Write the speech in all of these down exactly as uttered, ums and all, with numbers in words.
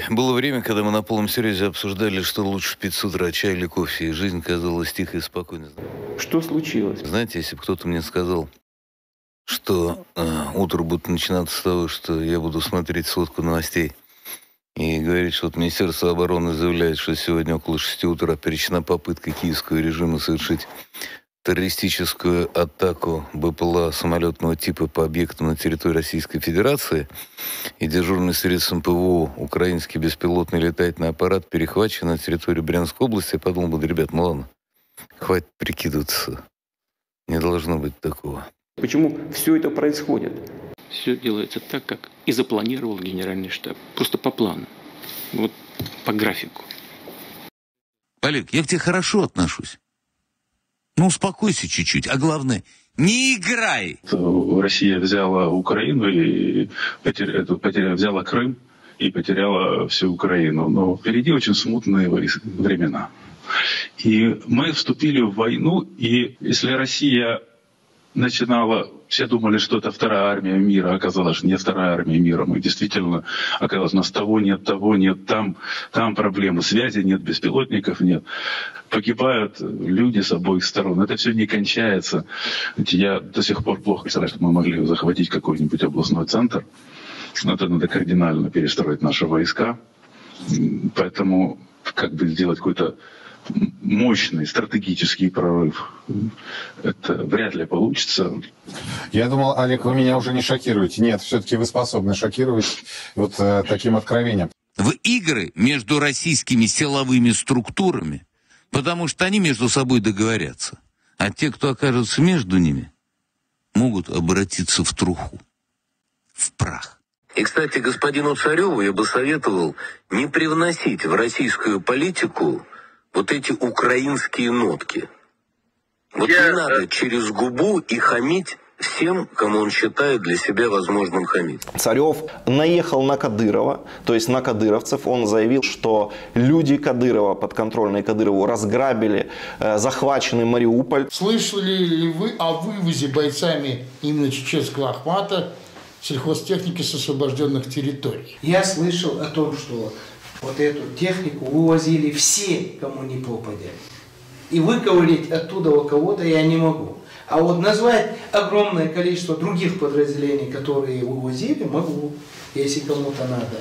было время, когда мы на полном серьезе обсуждали, что лучше пить с утра, чай или кофе, и жизнь казалась тихой и спокойной. Что случилось? Знаете, если бы кто-то мне сказал, что э, утро будет начинаться с того, что я буду смотреть сводку новостей и говорить, что вот Министерство обороны заявляет, что сегодня около шести утра оперечена попытка киевского режима совершить террористическую атаку БПЛА самолетного типа по объектам на территории Российской Федерации, и дежурный средством ПВО украинский беспилотный летательный аппарат перехвачен на территории Брянской области, я подумал бы, ребят, ну ладно, хватит прикидываться. Не должно быть такого. Почему все это происходит? Все делается так, как и запланировал Генеральный штаб. Просто по плану. Вот по графику. Олег, я к тебе хорошо отношусь. Ну, успокойся чуть-чуть. А главное, не играй. Россия взяла Украину и потеря, потеря, взяла Крым и потеряла всю Украину. Но впереди очень смутные времена. И мы вступили в войну, и если Россия начинала, все думали, что это вторая армия мира, оказалось, что не вторая армия мира. Мы действительно, оказалось, у нас того нет, того нет, там, там проблемы, связи нет, беспилотников нет. Погибают люди с обоих сторон. Это все не кончается. Я до сих пор плохо представляю, что мы могли захватить какой-нибудь областной центр. Это надо кардинально перестроить наши войска. Поэтому как бы сделать какой-то мощный стратегический прорыв. Это вряд ли получится. Я думал, Олег, вы меня уже не шокируете. Нет, все-таки вы способны шокировать вот э, таким откровением. В игры между российскими силовыми структурами, потому что они между собой договорятся. А те, кто окажется между ними, могут обратиться в труху, в прах. И, кстати, господину Цареву я бы советовал не привносить в российскую политику вот эти украинские нотки. Вот я... не надо через губу и хамить всем, кому он считает для себя возможным хамить. Царев наехал на Кадырова, то есть на кадыровцев. Он заявил, что люди Кадырова, подконтрольные Кадырову, разграбили э, захваченный Мариуполь. Слышали ли вы о вывозе бойцами именно чеченского Ахмата сельхозтехники с освобожденных территорий? Я слышал о том, что вот эту технику вывозили все, кому не попадя. И выковырять оттуда у кого-то я не могу. А вот назвать огромное количество других подразделений, которые вывозили, могу, если кому-то надо.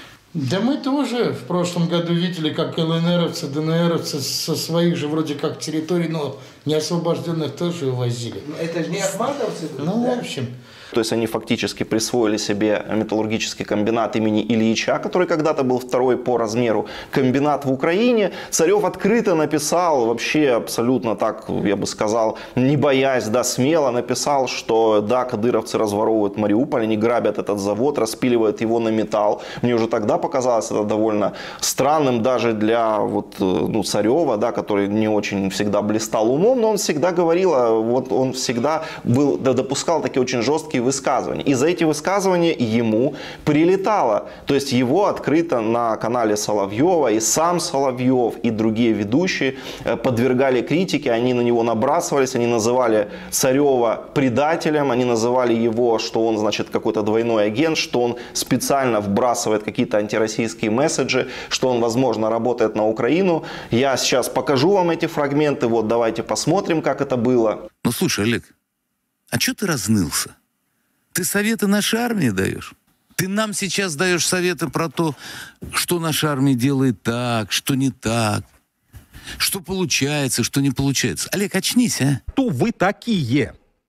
Да мы тоже в прошлом году видели, как ЛНРовцы, ДНРовцы со своих же вроде как территорий, но не освобожденных тоже вывозили. Это же не ахматовцы? Ну, да? в общем... То есть они фактически присвоили себе металлургический комбинат имени Ильича, который когда-то был второй по размеру комбинат в Украине. Царев открыто написал, вообще абсолютно так, я бы сказал, не боясь, да, смело написал, что да, кадыровцы разворовывают Мариуполь, они грабят этот завод, распиливают его на металл. Мне уже тогда показалось это довольно странным даже для вот, ну, Царева, да, который не очень всегда блистал умом, но он всегда говорил, вот он всегда был, да, допускал такие очень жесткие высказывания. И за эти высказывания ему прилетало. То есть его открыто на канале Соловьева и сам Соловьев, и другие ведущие подвергали критике, они на него набрасывались, они называли Царева предателем, они называли его, что он, значит, какой-то двойной агент, что он специально вбрасывает какие-то антироссийские месседжи, что он, возможно, работает на Украину. Я сейчас покажу вам эти фрагменты, вот давайте посмотрим, как это было. Ну слушай, Олег, а что ты разнылся? Ты советы нашей армии даешь? Ты нам сейчас даешь советы про то, что наша армия делает так, что не так, что получается, что не получается. Олег, очнись, а? Кто вы такие?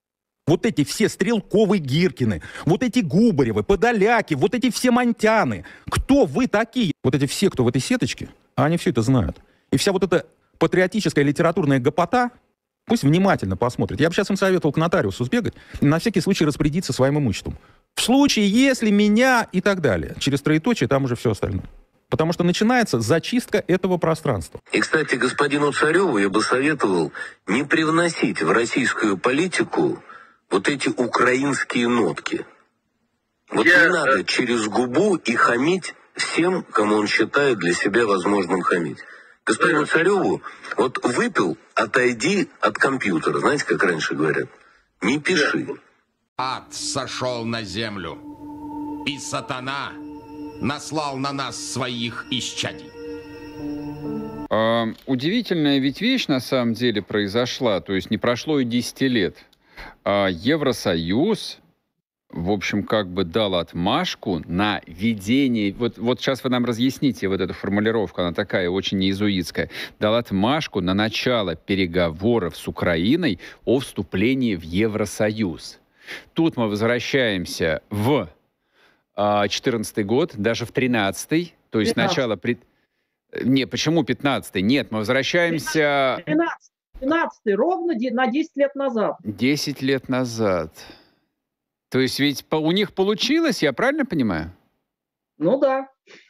Вот эти все Стрелковы, Гиркины, вот эти Губаревы, Подоляки, вот эти все Монтяны. Кто вы такие? Вот эти все, кто в этой сеточке, они все это знают. И вся вот эта патриотическая литературная гопота, пусть внимательно посмотрит. Я бы сейчас им советовал к нотариусу сбегать и на всякий случай распорядиться своим имуществом. В случае, если меня и так далее. Через троеточие там уже все остальное. Потому что начинается зачистка этого пространства. И, кстати, господину Цареву я бы советовал не привносить в российскую политику вот эти украинские нотки. Вот я... не надо через губу и хамить всем, кому он считает для себя возможным хамить. Господину Цареву, вот выпил, отойди от компьютера. Знаете, как раньше говорят? Не пиши. Ад сошел на землю, и сатана наслал на нас своих исчадий. А, удивительная ведь вещь на самом деле произошла, то есть не прошло и десяти лет. А Евросоюз, в общем, как бы дал отмашку на ведение, вот, вот сейчас вы нам разъясните вот эту формулировку, она такая очень иезуитская, дал отмашку на начало переговоров с Украиной о вступлении в Евросоюз. Тут мы возвращаемся в четырнадцатый год, даже в тринадцатый, то есть пятнадцатый. начало... При... Не, почему пятнадцатый? Нет, мы возвращаемся... тринадцатый, тринадцатый, ровно на десять лет назад. десять лет назад. То есть ведь по, у них получилось, я правильно понимаю? Ну да.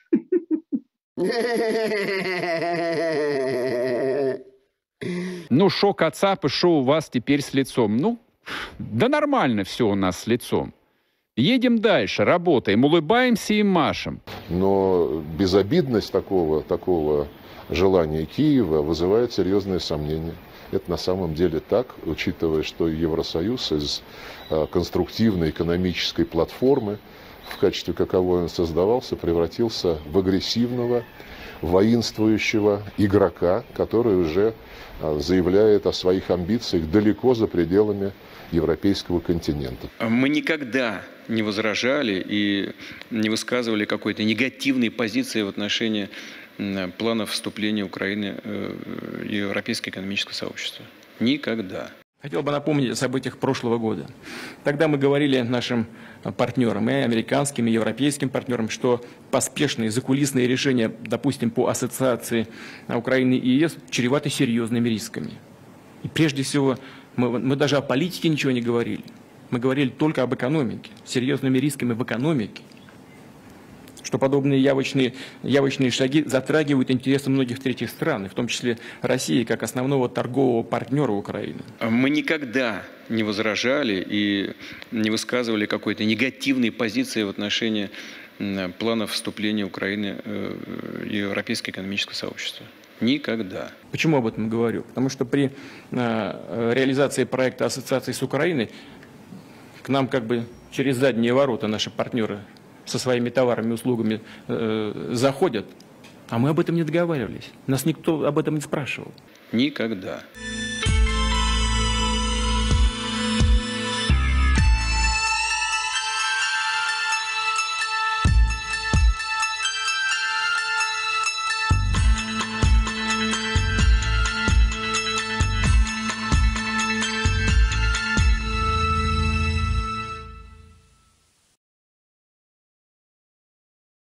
Ну, шо кацапы, шо у вас теперь с лицом? Ну, да нормально все у нас с лицом. Едем дальше, работаем, улыбаемся и машем. Но безобидность такого, такого желания Киева вызывает серьезные сомнения. Это на самом деле так, учитывая, что Евросоюз из э, конструктивной экономической платформы, в качестве каковой он создавался, превратился в агрессивного, воинствующего игрока, который уже э, заявляет о своих амбициях далеко за пределами европейского континента. Мы никогда не возражали и не высказывали какой-то негативной позиции в отношении планов вступления Украины в Европейское экономическое сообщество. Никогда. Хотел бы напомнить о событиях прошлого года. Тогда мы говорили нашим партнерам, и американским, и европейским партнерам, что поспешные закулисные решения, допустим, по ассоциации Украины и ЕС, чреваты серьезными рисками. И прежде всего, мы, мы даже о политике ничего не говорили. Мы говорили только об экономике, серьезными рисками в экономике. Что подобные явочные, явочные шаги затрагивают интересы многих третьих стран, в том числе России, как основного торгового партнера Украины. Мы никогда не возражали и не высказывали какой-то негативной позиции в отношении планов вступления Украины в Европейское экономическое сообщество. Никогда. Почему об этом говорю? Потому что при э, реализации проекта ассоциации с Украиной к нам как бы через задние ворота наши партнеры со своими товарами и услугами э, заходят, а мы об этом не договаривались. Нас никто об этом не спрашивал. Никогда.